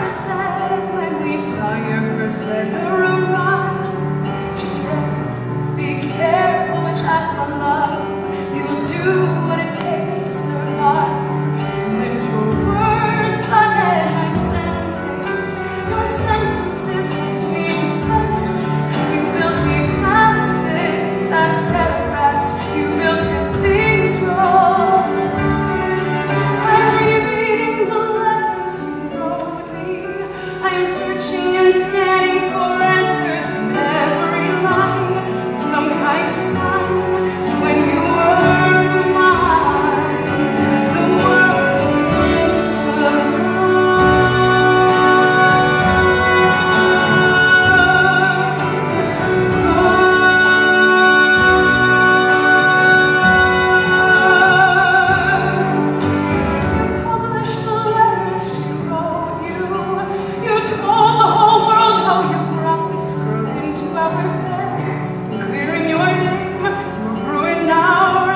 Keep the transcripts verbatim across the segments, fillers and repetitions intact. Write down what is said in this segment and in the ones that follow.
said when we saw your first letter arrive. She said, be careful with that, my love. You will do what it takes to survive. You and your words blinded my senses. Your sentences left me defenseless. You built me palaces out of paragraphs. You built cathedrals. I'm rereading the letters you wrote me. I am searching and scanning for answers in every line, for some kind of sign. And when you were mine, the world seemed to align. You published the letters she wrote you. You told the whole world how you brought this girl into our bed. Clearing your name, you've ruined our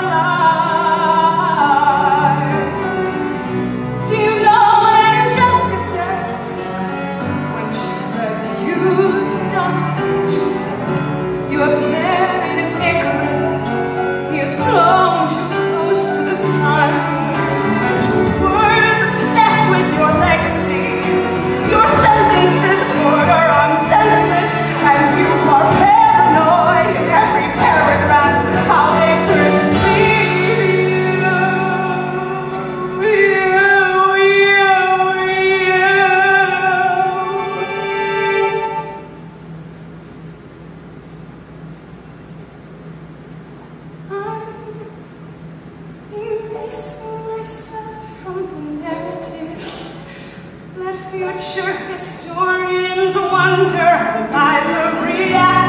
lives. Do you know what Angelica said when she read you'd done? She said, you have married an Icarus. He has flown too close to the sun. And your words obsessed with your legacy. Your sentences border on senseless, and you are paranoid in every paragraph how they perceive you. You, you, you. I'm erasing myself from the narrative. Let future historians wonder the lies of reality.